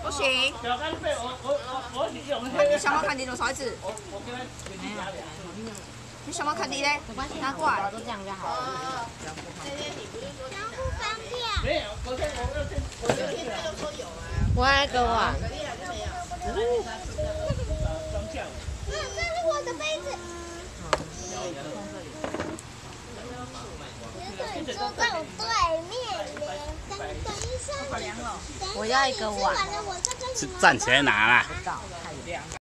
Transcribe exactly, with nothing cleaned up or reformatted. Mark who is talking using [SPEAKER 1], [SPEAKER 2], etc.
[SPEAKER 1] 不行。你想要看你的手指？你想要看你嘞？拿过来。
[SPEAKER 2] 都这样就好了。
[SPEAKER 3] 相互方便。
[SPEAKER 2] 我爱个碗。
[SPEAKER 3] 嗯，这是我的杯子。你坐在我对面嘞。等等一下。
[SPEAKER 2] 我要一个碗。
[SPEAKER 3] 吃完了我这个。
[SPEAKER 4] 是站起来拿啦。